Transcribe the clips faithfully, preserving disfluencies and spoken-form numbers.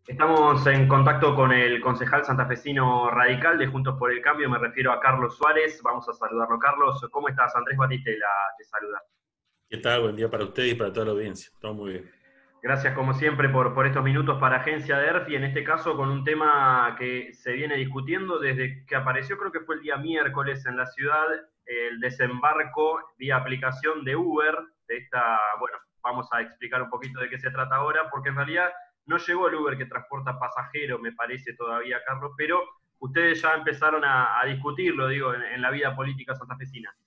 Estamos en contacto con el concejal santafesino radical de Juntos por el Cambio, me refiero a Carlos Suárez. Vamos a saludarlo. Carlos, ¿cómo estás? Andrés Batistela te saluda. ¿Qué tal? Buen día para usted y para toda la audiencia. Todo muy bien. Gracias como siempre por, por estos minutos para Agencia de E R F y en este caso con un tema que se viene discutiendo desde que apareció, creo que fue el día miércoles en la ciudad, el desembarco vía aplicación de Uber, de esta, bueno, vamos a explicar un poquito de qué se trata ahora, porque en realidad no llegó el Uber que transporta pasajeros, me parece todavía, Carlos, pero ustedes ya empezaron a, a discutirlo, digo, en, en la vida política santafesina.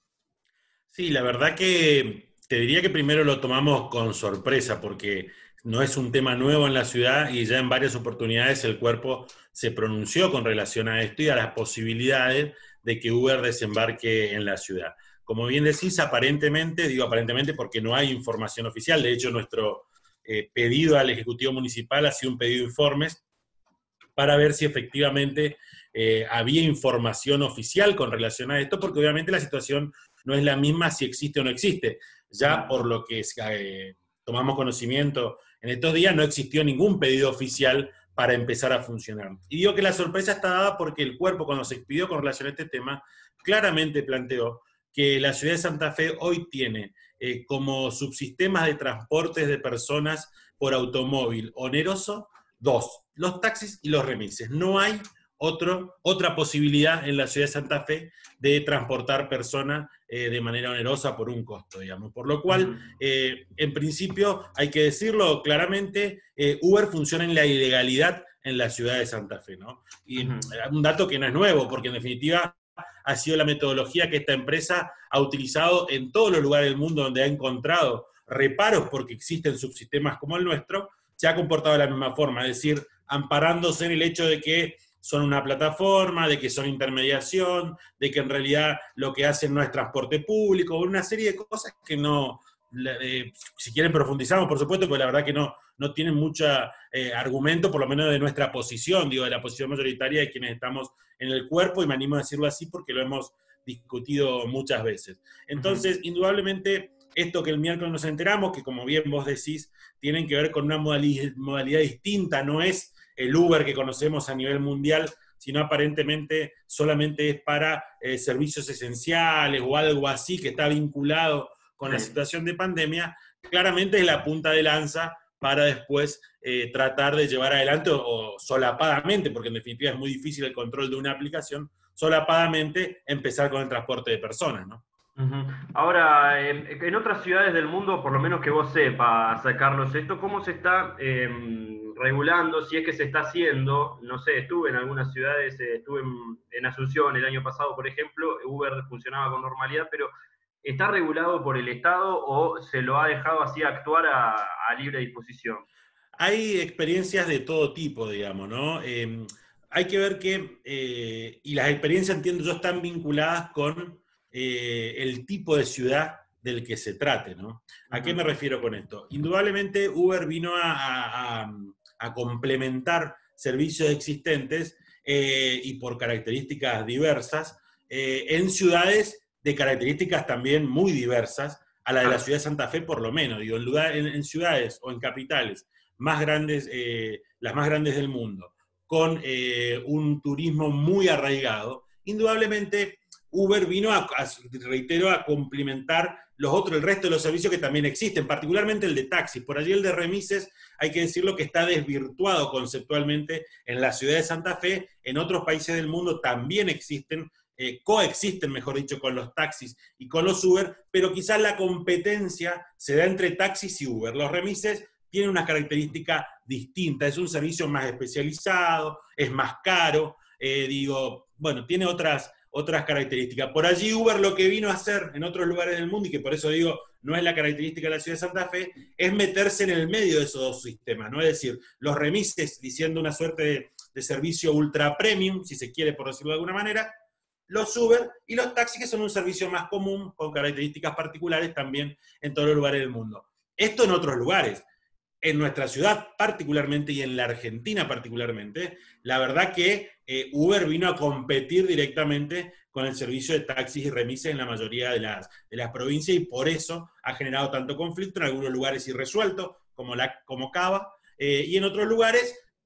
Sí, la verdad que te diría que primero lo tomamos con sorpresa porque no es un tema nuevo en la ciudad y ya en varias oportunidades el cuerpo se pronunció con relación a esto y a las posibilidades de que Uber desembarque en la ciudad. Como bien decís, aparentemente, digo aparentemente porque no hay información oficial, de hecho nuestro eh, pedido al Ejecutivo Municipal ha sido un pedido de informes para ver si efectivamente eh, había información oficial con relación a esto, porque obviamente la situación no es la misma si existe o no existe. Ya por lo que eh, tomamos conocimiento en estos días, no existió ningún pedido oficial para empezar a funcionar. Y digo que la sorpresa está dada porque el cuerpo, cuando se expidió con relación a este tema, claramente planteó que la ciudad de Santa Fe hoy tiene eh, como subsistemas de transportes de personas por automóvil oneroso dos, los taxis y los remises. No hay otro, otra posibilidad en la ciudad de Santa Fe de transportar personas eh, de manera onerosa por un costo, digamos. Por lo Uh cual, -huh. eh, en principio, hay que decirlo claramente, eh, Uber funciona en la ilegalidad en la ciudad de Santa Fe, ¿no? Uh Y eh, -huh. un dato que no es nuevo, porque en definitiva ha sido la metodología que esta empresa ha utilizado en todos los lugares del mundo donde ha encontrado reparos porque existen subsistemas como el nuestro, se ha comportado de la misma forma, es decir, amparándose en el hecho de que son una plataforma, de que son intermediación, de que en realidad lo que hacen no es transporte público, una serie de cosas que no, eh, si quieren profundizamos, por supuesto, porque la verdad que no, no tienen mucho eh, argumento, por lo menos de nuestra posición, digo, de la posición mayoritaria de quienes estamos en el cuerpo, y me animo a decirlo así porque lo hemos discutido muchas veces. Uh -huh. Entonces, indudablemente, esto que el miércoles nos enteramos, que como bien vos decís, tienen que ver con una modalidad, modalidad distinta, no es el Uber que conocemos a nivel mundial, sino aparentemente solamente es para eh, servicios esenciales o algo así que está vinculado con la Sí. situación de pandemia, claramente es la punta de lanza para después eh, tratar de llevar adelante o, o solapadamente, porque en definitiva es muy difícil el control de una aplicación, solapadamente empezar con el transporte de personas, ¿no? Uh-huh. Ahora, eh, en otras ciudades del mundo, por lo menos que vos sepas, Carlos, esto cómo se está eh, regulando, si es que se está haciendo, no sé, estuve en algunas ciudades, eh, estuve en, en Asunción el año pasado, por ejemplo, Uber funcionaba con normalidad, pero ¿está regulado por el Estado o se lo ha dejado así actuar a, a libre disposición? Hay experiencias de todo tipo, digamos, ¿no? Eh, hay que ver que, eh, y las experiencias, entiendo yo, están vinculadas con eh, el tipo de ciudad del que se trate, ¿no? ¿A qué Uh-huh. me refiero con esto? Indudablemente Uber vino a, a, a, a complementar servicios existentes eh, y por características diversas eh, en ciudades de características también muy diversas a la de la Claro. ciudad de Santa Fe por lo menos, digo, en, lugar, en, en ciudades o en capitales más grandes, eh, las más grandes del mundo, con eh, un turismo muy arraigado, indudablemente Uber vino a, a, reitero, a complementar los otros, el resto de los servicios que también existen, particularmente el de taxis. Por allí el de remises, hay que decirlo que está desvirtuado conceptualmente en la ciudad de Santa Fe. En otros países del mundo también existen, eh, coexisten, mejor dicho, con los taxis y con los Uber, pero quizás la competencia se da entre taxis y Uber. Los remises tiene una característica distinta, es un servicio más especializado, es más caro, eh, digo, bueno, tiene otras, otras características. Por allí Uber lo que vino a hacer en otros lugares del mundo, y que por eso digo, no es la característica de la ciudad de Santa Fe, es meterse en el medio de esos dos sistemas, ¿no? Es decir, los remises, diciendo una suerte de, de servicio ultra premium, si se quiere por decirlo de alguna manera, los Uber y los taxis, que son un servicio más común, con características particulares también en todos los lugares del mundo. Esto en otros lugares. En nuestra ciudad particularmente y en la Argentina particularmente, la verdad que eh, Uber vino a competir directamente con el servicio de taxis y remises en la mayoría de las, de las provincias, y por eso ha generado tanto conflicto, en algunos lugares irresuelto, como, la, como Cava, eh, y en otros lugares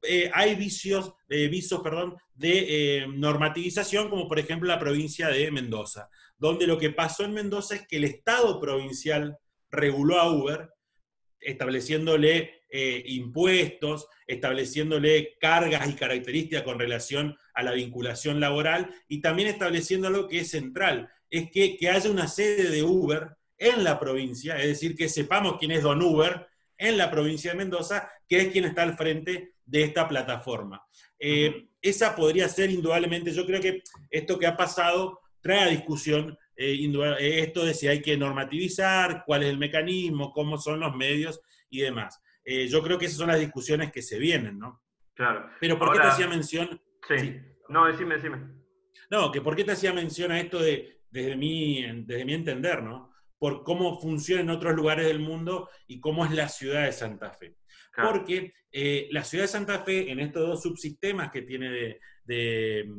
eh, hay vicios, eh, visos perdón, de eh, normativización, como por ejemplo la provincia de Mendoza, donde lo que pasó en Mendoza es que el Estado provincial reguló a Uber, estableciéndole eh, impuestos, estableciéndole cargas y características con relación a la vinculación laboral, y también estableciendo algo que es central, es que, que haya una sede de Uber en la provincia, es decir, que sepamos quién es Don Uber en la provincia de Mendoza, que es quien está al frente de esta plataforma. Eh, uh-huh. Esa podría ser indudablemente, yo creo que esto que ha pasado trae a discusión eh, esto de si hay que normativizar, cuál es el mecanismo, cómo son los medios y demás. Eh, yo creo que esas son las discusiones que se vienen, ¿no? Claro. Pero ¿por Ahora, qué te hacía mención? Sí. sí. No, decime, decime. No, que ¿por qué te hacía mención a esto de, desde, mi, desde mi entender, ¿no? Por cómo funciona en otros lugares del mundo y cómo es la ciudad de Santa Fe. Claro. Porque eh, la ciudad de Santa Fe, en estos dos subsistemas que tiene de, de,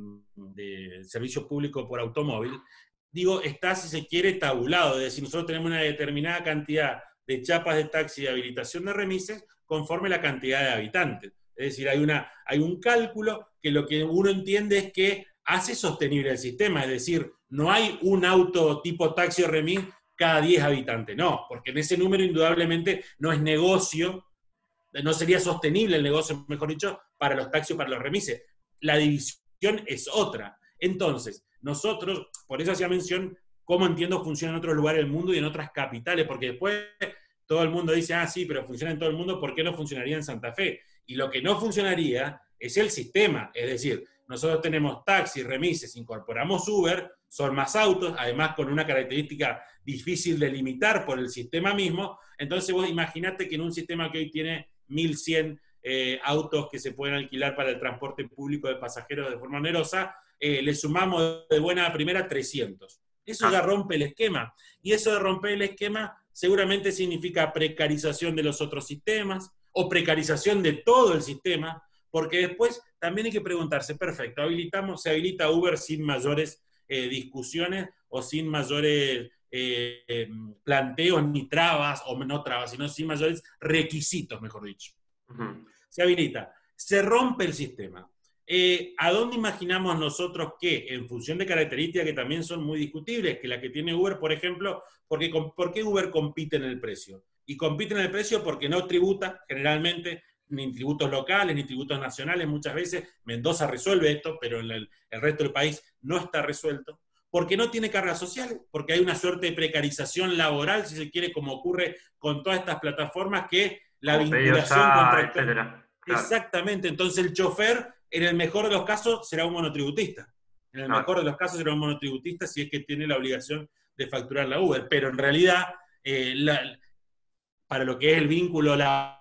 de servicio público por automóvil, digo, está, si se quiere, tabulado. Es decir, nosotros tenemos una determinada cantidad de chapas de taxi de habilitación de remises conforme la cantidad de habitantes. Es decir, hay, una, hay un cálculo que lo que uno entiende es que hace sostenible el sistema. Es decir, no hay un auto tipo taxi o remis cada diez habitantes. No, porque en ese número indudablemente no es negocio, no sería sostenible el negocio, mejor dicho, para los taxis o para los remises. La división es otra. Entonces, nosotros, por eso hacía mención cómo entiendo funciona en otros lugares del mundo y en otras capitales, porque después todo el mundo dice, ah, sí, pero funciona en todo el mundo, ¿por qué no funcionaría en Santa Fe? Y lo que no funcionaría es el sistema, es decir, nosotros tenemos taxis, remises, incorporamos Uber, son más autos, además con una característica difícil de limitar por el sistema mismo, entonces vos imaginate que en un sistema que hoy tiene mil cien eh, autos que se pueden alquilar para el transporte público de pasajeros de forma onerosa, eh, le sumamos de buena primera trescientos. Eso ya rompe el esquema. Y eso de romper el esquema seguramente significa precarización de los otros sistemas o precarización de todo el sistema, porque después también hay que preguntarse, perfecto, habilitamos, se habilita Uber sin mayores eh, discusiones o sin mayores eh, eh, planteos ni trabas, o no trabas, sino sin mayores requisitos, mejor dicho. Uh-huh. Se habilita, se rompe el sistema. Eh, ¿A dónde imaginamos nosotros que, en función de características que también son muy discutibles, que la que tiene Uber, por ejemplo, porque, ¿por qué Uber compite en el precio? Y compite en el precio porque no tributa, generalmente, ni tributos locales, ni tributos nacionales, muchas veces. Mendoza resuelve esto, pero en el, el resto del país no está resuelto. Porque no tiene cargas sociales, porque hay una suerte de precarización laboral, si se quiere, como ocurre con todas estas plataformas, que la como vinculación contractual... Claro. Exactamente, entonces el chofer, en el mejor de los casos, será un monotributista. En el claro. mejor de los casos será un monotributista si es que tiene la obligación de facturar la Uber. Pero en realidad, eh, la, para lo que es el vínculo, la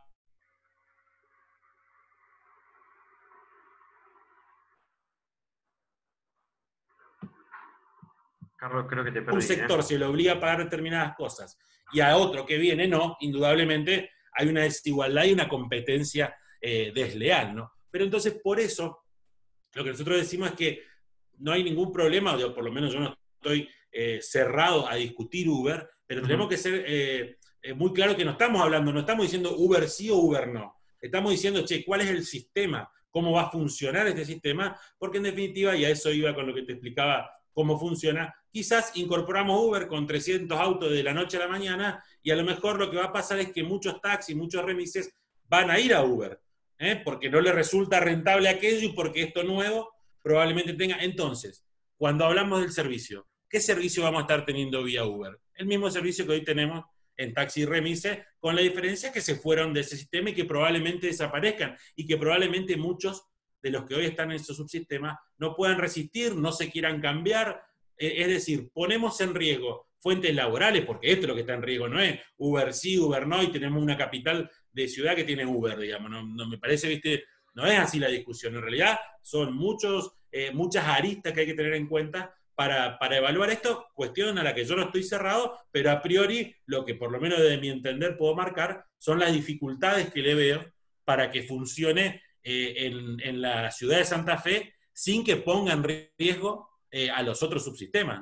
Carlos, creo que te perdí, un sector ¿eh? se le obliga a pagar determinadas cosas y a otro que viene no, indudablemente hay una desigualdad y una competencia eh, desleal, ¿no? Pero entonces, por eso, lo que nosotros decimos es que no hay ningún problema, o por lo menos yo no estoy eh, cerrado a discutir Uber, pero uh-huh. tenemos que ser eh, eh, muy claros que no estamos hablando, no estamos diciendo Uber sí o Uber no. Estamos diciendo, che, ¿cuál es el sistema? ¿Cómo va a funcionar este sistema? Porque en definitiva, y a eso iba con lo que te explicaba cómo funciona, quizás incorporamos Uber con trescientos autos de la noche a la mañana y a lo mejor lo que va a pasar es que muchos taxis, muchos remises van a ir a Uber, ¿eh? porque no les resulta rentable aquello y porque esto nuevo probablemente tenga. Entonces, cuando hablamos del servicio, ¿qué servicio vamos a estar teniendo vía Uber? El mismo servicio que hoy tenemos en taxi y remise, con la diferencia que se fueron de ese sistema y que probablemente desaparezcan y que probablemente muchos de los que hoy están en esos subsistemas no puedan resistir, no se quieran cambiar. Eh, es decir, ponemos en riesgo fuentes laborales, porque esto es lo que está en riesgo, no es Uber sí, Uber no, y tenemos una capital de ciudad que tiene Uber, digamos, no, no me parece, viste, no es así la discusión, en realidad son muchos, eh, muchas aristas que hay que tener en cuenta para, para evaluar esto, cuestión a la que yo no estoy cerrado, pero a priori, lo que por lo menos de mi entender puedo marcar, son las dificultades que le veo para que funcione eh, en, en la ciudad de Santa Fe, sin que ponga en riesgo eh, a los otros subsistemas, ¿no?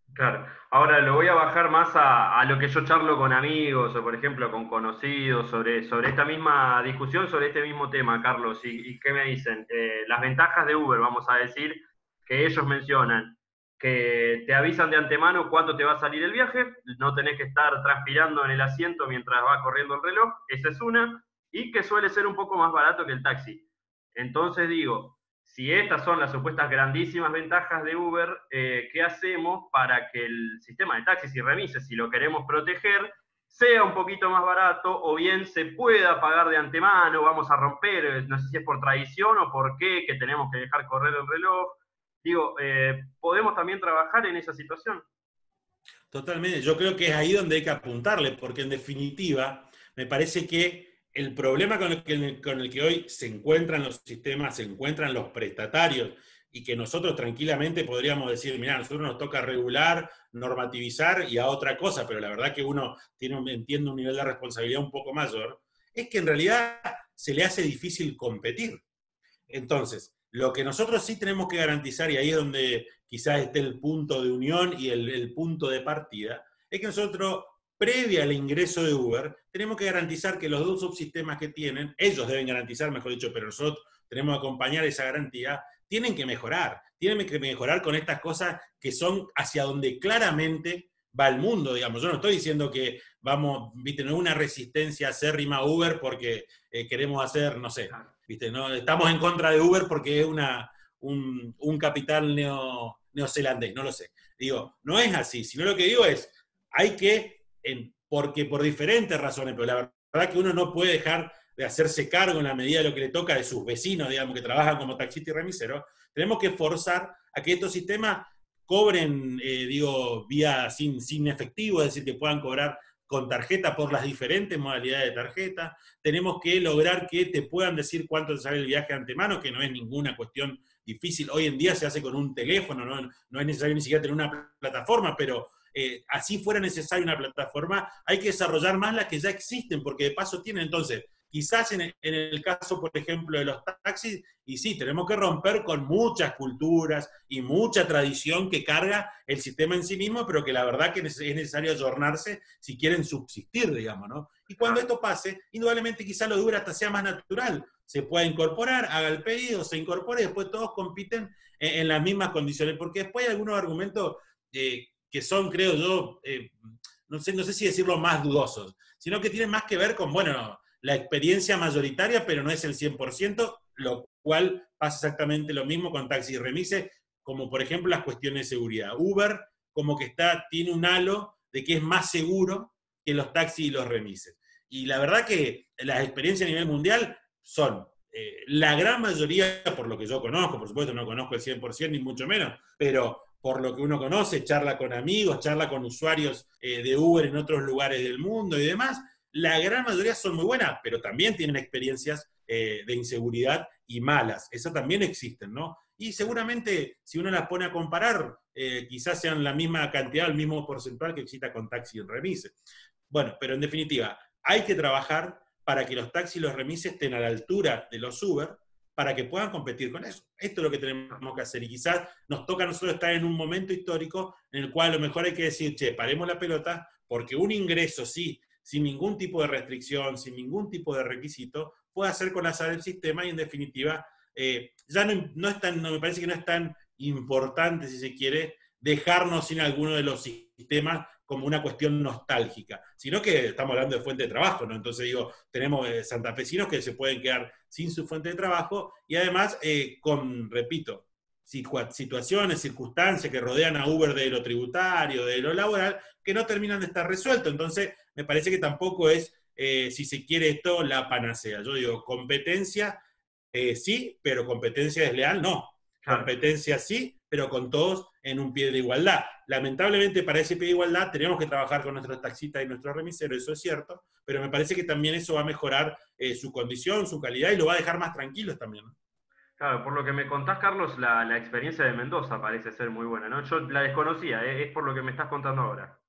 Claro. Ahora lo voy a bajar más a, a lo que yo charlo con amigos o, por ejemplo, con conocidos sobre, sobre esta misma discusión, sobre este mismo tema, Carlos. ¿Y, y qué me dicen? Eh, las ventajas de Uber, vamos a decir, que ellos mencionan, que te avisan de antemano cuándo te va a salir el viaje, no tenés que estar transpirando en el asiento mientras va corriendo el reloj, esa es una, y que suele ser un poco más barato que el taxi. Entonces digo, si estas son las supuestas grandísimas ventajas de Uber, eh, ¿qué hacemos para que el sistema de taxis y remises, si lo queremos proteger, sea un poquito más barato o bien se pueda pagar de antemano? Vamos a romper, no sé si es por tradición o por qué, que tenemos que dejar correr el reloj. Digo, eh, ¿podemos también trabajar en esa situación? Totalmente, yo creo que es ahí donde hay que apuntarle, porque en definitiva me parece que el problema con el que, con el que hoy se encuentran los sistemas, se encuentran los prestatarios, y que nosotros tranquilamente podríamos decir, mira, a nosotros nos toca regular, normativizar y a otra cosa, pero la verdad que uno tiene, un, entiende un nivel de responsabilidad un poco mayor, es que en realidad se le hace difícil competir. Entonces, lo que nosotros sí tenemos que garantizar, y ahí es donde quizás esté el punto de unión y el, el punto de partida, es que nosotros, previa al ingreso de Uber, tenemos que garantizar que los dos subsistemas que tienen, ellos deben garantizar, mejor dicho, pero nosotros tenemos que acompañar esa garantía, tienen que mejorar, tienen que mejorar con estas cosas que son hacia donde claramente va el mundo, digamos. Yo no estoy diciendo que vamos, viste, no es una resistencia acérrima a Uber porque eh, queremos hacer, no sé, viste, no estamos en contra de Uber porque es una, un, un capital neo, neozelandés, no lo sé. Digo, no es así, sino lo que digo es, hay que, en, porque por diferentes razones, pero la verdad que uno no puede dejar de hacerse cargo en la medida de lo que le toca de sus vecinos, digamos, que trabajan como taxistas y remiseros, tenemos que forzar a que estos sistemas cobren, eh, digo, vía sin, sin efectivo, es decir, que puedan cobrar con tarjeta por las diferentes modalidades de tarjeta. Tenemos que lograr que te puedan decir cuánto te sale el viaje de antemano, que no es ninguna cuestión difícil. Hoy en día se hace con un teléfono, no, no es necesario ni siquiera tener una plataforma, pero eh, así fuera necesaria una plataforma, hay que desarrollar más las que ya existen, porque de paso tienen. Entonces, quizás en el, en el caso, por ejemplo, de los taxis, y sí, tenemos que romper con muchas culturas y mucha tradición que carga el sistema en sí mismo, pero que la verdad que es necesario ayornarse si quieren subsistir, digamos, ¿no? Y cuando esto pase, indudablemente quizás lo de Uber hasta sea más natural, se pueda incorporar, haga el pedido, se incorpore y después todos compiten en, en las mismas condiciones, porque después hay algunos argumentos eh, que son, creo yo, eh, no sé, no sé si decirlo más dudosos, sino que tienen más que ver con, bueno, la experiencia mayoritaria, pero no es el cien por ciento, lo cual pasa exactamente lo mismo con taxi y remise, como por ejemplo las cuestiones de seguridad. Uber como que está, tiene un halo de que es más seguro que los taxis y los remises. Y la verdad que las experiencias a nivel mundial son eh, la gran mayoría, por lo que yo conozco, por supuesto no conozco el cien por ciento ni mucho menos, pero por lo que uno conoce, charla con amigos, charla con usuarios eh, de Uber en otros lugares del mundo y demás, la gran mayoría son muy buenas, pero también tienen experiencias eh, de inseguridad y malas. Esas también existen, ¿no? Y seguramente, si uno las pone a comparar, eh, quizás sean la misma cantidad, el mismo porcentual que exista con taxi y remise. Bueno, pero en definitiva, hay que trabajar para que los taxis y los remises estén a la altura de los Uber, para que puedan competir con eso. Esto es lo que tenemos que hacer. Y quizás nos toca a nosotros estar en un momento histórico en el cual a lo mejor hay que decir, che, paremos la pelota, porque un ingreso, sí, sin ningún tipo de restricción, sin ningún tipo de requisito, puede hacer colapsar el sistema y en definitiva eh, ya no, no es tan, no, me parece que no es tan importante, si se quiere, dejarnos sin alguno de los sistemas como una cuestión nostálgica, sino que estamos hablando de fuente de trabajo, ¿no? Entonces digo, tenemos eh, santafesinos que se pueden quedar sin su fuente de trabajo y además eh, con, repito, situaciones, circunstancias que rodean a Uber de lo tributario, de lo laboral, que no terminan de estar resueltos. Entonces, me parece que tampoco es, eh, si se quiere esto, la panacea. Yo digo, competencia eh, sí, pero competencia desleal no. Claro. Competencia sí, pero con todos en un pie de igualdad. Lamentablemente, para ese pie de igualdad tenemos que trabajar con nuestros taxistas y nuestros remiseros, eso es cierto, pero me parece que también eso va a mejorar eh, su condición, su calidad y lo va a dejar más tranquilos también, ¿no? Claro, por lo que me contás, Carlos, la, la experiencia de Mendoza parece ser muy buena, ¿no? Yo la desconocía, ¿eh? Es por lo que me estás contando ahora.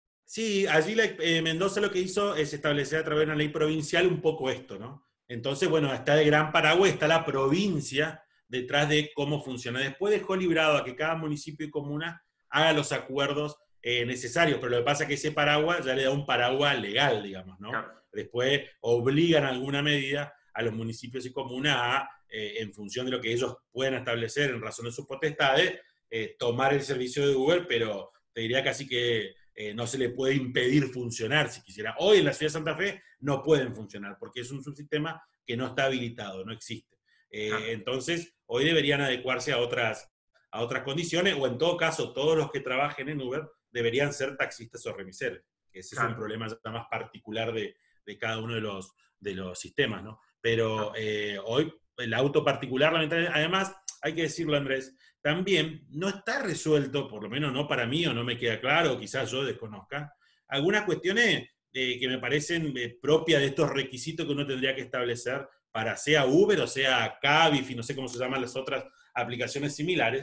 Sí, allí la, eh, Mendoza lo que hizo es establecer a través de una ley provincial un poco esto, ¿no? Entonces, bueno, está el Gran Paraguay, está la provincia detrás de cómo funciona. Después dejó librado a que cada municipio y comuna haga los acuerdos eh, necesarios, pero lo que pasa es que ese paraguas ya le da un paraguas legal, digamos, ¿no? Claro. Después obligan en alguna medida a los municipios y comunas a, eh, en función de lo que ellos puedan establecer en razón de sus potestades, eh, tomar el servicio de Uber, pero te diría casi que eh, no se le puede impedir funcionar si quisiera. Hoy en la ciudad de Santa Fe no pueden funcionar porque es un subsistema que no está habilitado, no existe. Eh, Claro. entonces, hoy deberían adecuarse a otras, a otras condiciones, o en todo caso, todos los que trabajen en Uber deberían ser taxistas o remiseros, que ese Claro. es un problema ya más particular de, de cada uno de los, de los sistemas, ¿no? Pero eh, hoy el auto particular, lamentablemente, además, hay que decirlo, Andrés, también no está resuelto, por lo menos no para mí, o no me queda claro, o quizás yo desconozca, algunas cuestiones eh, que me parecen eh, propias de estos requisitos que uno tendría que establecer para sea Uber o sea Cabify, no sé cómo se llaman las otras aplicaciones similares.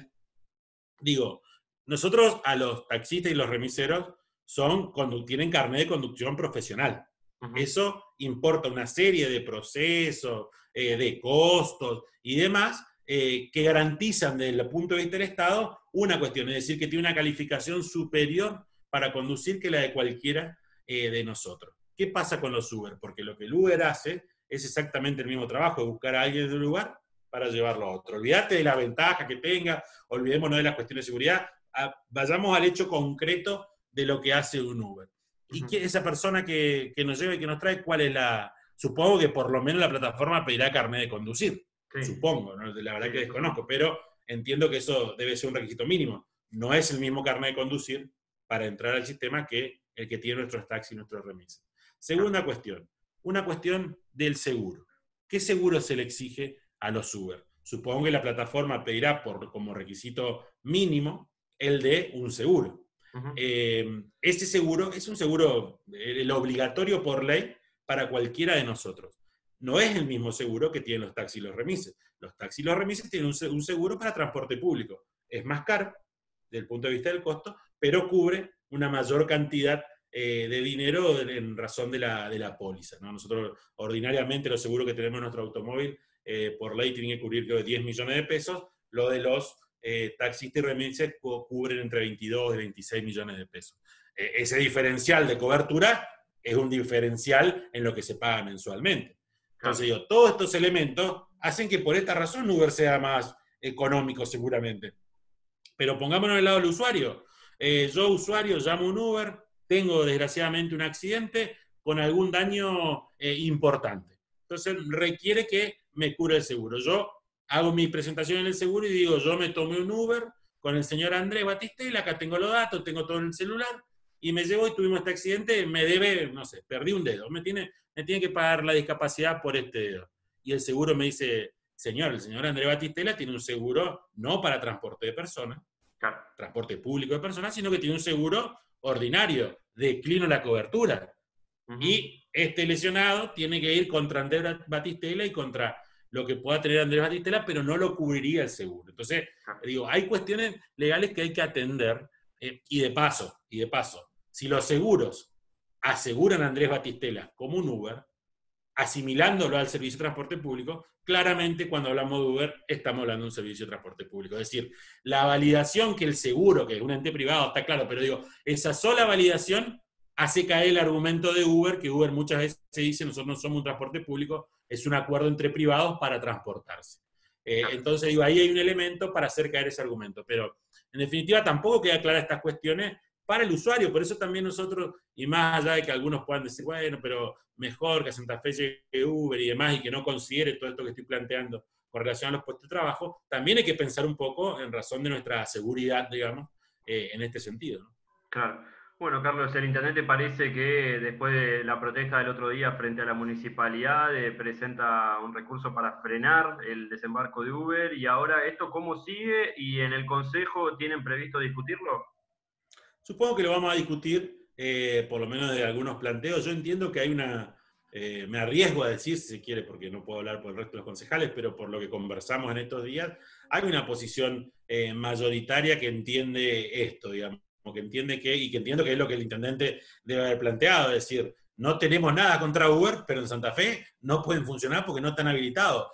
Digo, nosotros a los taxistas y los remiseros son, tienen carnet de conducción profesional. Uh-huh. Eso importa una serie de procesos, eh, de costos y demás, eh, que garantizan desde el punto de vista del Estado una cuestión, es decir, que tiene una calificación superior para conducir que la de cualquiera eh, de nosotros. ¿Qué pasa con los Uber? Porque lo que el Uber hace es exactamente el mismo trabajo, de buscar a alguien de un lugar para llevarlo a otro. Olvídate de la ventaja que tenga, olvidémonos de las cuestiones de seguridad, a, vayamos al hecho concreto de lo que hace un Uber. Y que esa persona que, que nos lleva y que nos trae, ¿cuál es la...? Supongo que por lo menos la plataforma pedirá carnet de conducir. Sí. Supongo, ¿no? La verdad sí, que desconozco, sí. Pero entiendo que eso debe ser un requisito mínimo. No es el mismo carnet de conducir para entrar al sistema que el que tiene nuestros taxis y nuestros remises. Segunda cuestión, una cuestión del seguro. ¿Qué seguro se le exige a los Uber? Supongo que la plataforma pedirá por, como requisito mínimo el de un seguro. Uh-huh. Eh, este seguro es un seguro el obligatorio por ley para cualquiera de nosotros. No es el mismo seguro que tienen los taxis y los remises. Los taxis y los remises tienen un seguro para transporte público. Es más caro desde el punto de vista del costo, pero cubre una mayor cantidad eh, de dinero en razón de la, de la póliza, ¿no? Nosotros ordinariamente los seguros que tenemos en nuestro automóvil eh, por ley tienen que cubrir creo, diez millones de pesos. Lo de los eh, taxistas y remises cubren entre veintidós y veintiséis millones de pesos. Eh, ese diferencial de cobertura es un diferencial en lo que se paga mensualmente. Entonces, digo, todos estos elementos hacen que por esta razón Uber sea más económico seguramente. Pero pongámonos del lado del usuario. Eh, yo, usuario, llamo un Uber, tengo desgraciadamente un accidente con algún daño eh, importante. Entonces, requiere que me cure el seguro. Yo hago mi presentación en el seguro y digo, yo me tomé un Uber con el señor Andrés Batistela, acá tengo los datos, tengo todo en el celular, y me llevo y tuvimos este accidente, me debe, no sé, perdí un dedo, me tiene, me tiene que pagar la discapacidad por este dedo. Y el seguro me dice, señor, el señor Andrés Batistela tiene un seguro no para transporte de personas, claro, transporte público de personas, sino que tiene un seguro ordinario, declino la cobertura. Uh-huh. Y este lesionado tiene que ir contra Andrés Batistela y contra lo que pueda tener Andrés Batistela, pero no lo cubriría el seguro. Entonces, digo, hay cuestiones legales que hay que atender, eh, y de paso, y de paso, si los seguros aseguran a Andrés Batistela como un Uber, asimilándolo al servicio de transporte público, claramente cuando hablamos de Uber estamos hablando de un servicio de transporte público. Es decir, la validación que el seguro, que es un ente privado, está claro, pero digo, esa sola validación hace caer el argumento de Uber, que Uber muchas veces se dice, nosotros no somos un transporte público, es un acuerdo entre privados para transportarse. Eh, entonces, digo, ahí hay un elemento para hacer caer ese argumento, pero en definitiva tampoco queda clara estas cuestiones para el usuario, por eso también nosotros, y más allá de que algunos puedan decir, bueno, pero mejor que a Santa Fe llegue Uber y demás, y que no considere todo esto que estoy planteando con relación a los puestos de trabajo, también hay que pensar un poco en razón de nuestra seguridad, digamos, eh, en este sentido, ¿no? Claro. Bueno, Carlos, el intendente parece que después de la protesta del otro día frente a la municipalidad eh, presenta un recurso para frenar el desembarco de Uber, y ahora esto cómo sigue, y en el Consejo tienen previsto discutirlo. Supongo que lo vamos a discutir, eh, por lo menos de algunos planteos. Yo entiendo que hay una, eh, me arriesgo a decir, si se quiere, porque no puedo hablar por el resto de los concejales, pero por lo que conversamos en estos días, hay una posición eh, mayoritaria que entiende esto, digamos, que entiende que, y que entiendo que es lo que el intendente debe haber planteado, es decir, no tenemos nada contra Uber, pero en Santa Fe no pueden funcionar porque no están habilitados.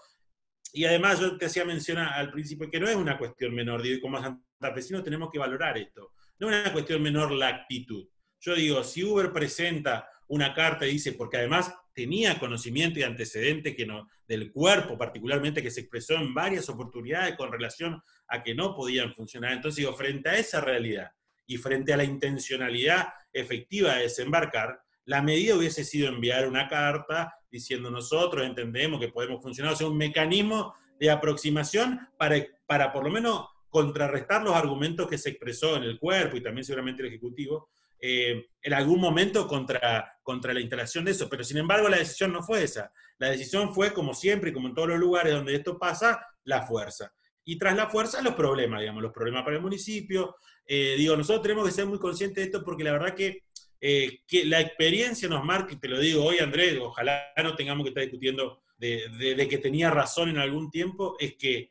Y además yo te hacía mención al principio que no es una cuestión menor, digo, y como santafesinos tenemos que valorar esto. no es una cuestión menor la actitud. Yo digo, si Uber presenta una carta y dice, porque además tenía conocimiento y antecedente que no, del cuerpo particularmente, que se expresó en varias oportunidades con relación a que no podían funcionar. Entonces digo, frente a esa realidad y frente a la intencionalidad efectiva de desembarcar, la medida hubiese sido enviar una carta diciendo nosotros entendemos que podemos funcionar, o sea, un mecanismo de aproximación para, para por lo menos contrarrestar los argumentos que se expresó en el cuerpo y también seguramente el Ejecutivo, eh, en algún momento contra, contra la instalación de eso. Pero sin embargo la decisión no fue esa. La decisión fue, como siempre y como en todos los lugares donde esto pasa, la fuerza. Y tras la fuerza, los problemas, digamos, los problemas para el municipio. Eh, digo, nosotros tenemos que ser muy conscientes de esto porque la verdad que, eh, que la experiencia nos marca, y te lo digo hoy, Andrés, ojalá no tengamos que estar discutiendo de, de, de que tenía razón en algún tiempo, es que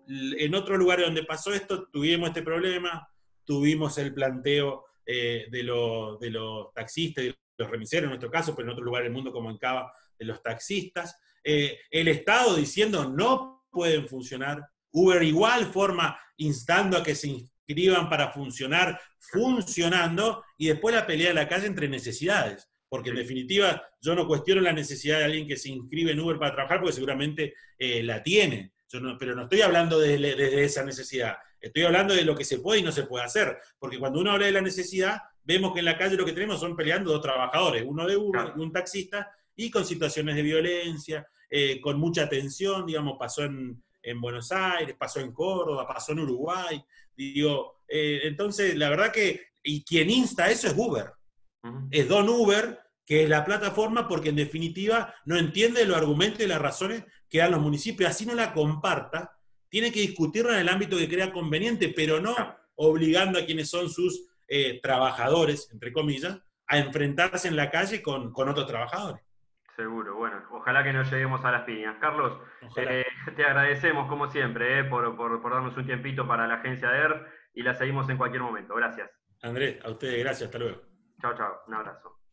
en otros lugares donde pasó esto, tuvimos este problema, tuvimos el planteo eh, de, lo, de los taxistas, de los remiseros en nuestro caso, pero en otros lugares del mundo como en Cava, de los taxistas. Eh, el Estado diciendo no pueden funcionar, Uber igual forma instando a que se inscriban para funcionar, funcionando, y después la pelea de la calle entre necesidades. Porque en definitiva yo no cuestiono la necesidad de alguien que se inscribe en Uber para trabajar, porque seguramente eh, la tiene. Yo no, pero no estoy hablando desde de, de esa necesidad, estoy hablando de lo que se puede y no se puede hacer, porque cuando uno habla de la necesidad, vemos que en la calle lo que tenemos son peleando dos trabajadores, uno de Uber y un taxista, y con situaciones de violencia, eh, con mucha tensión, digamos, pasó en, en Buenos Aires, pasó en Córdoba, pasó en Uruguay, digo, eh, entonces la verdad que, y quien insta eso es Uber, uh-huh. Es Don Uber, que es la plataforma, porque en definitiva no entiende los argumentos y las razones que dan los municipios, así no la comparta, tiene que discutirla en el ámbito que crea conveniente, pero no obligando a quienes son sus eh, trabajadores, entre comillas, a enfrentarse en la calle con, con otros trabajadores. Seguro, bueno, ojalá que no lleguemos a las piñas. Carlos, eh, te agradecemos como siempre eh, por, por, por darnos un tiempito para la agencia de E R F y la seguimos en cualquier momento. Gracias. Andrés, a ustedes gracias, hasta luego. Chao, chao, un abrazo.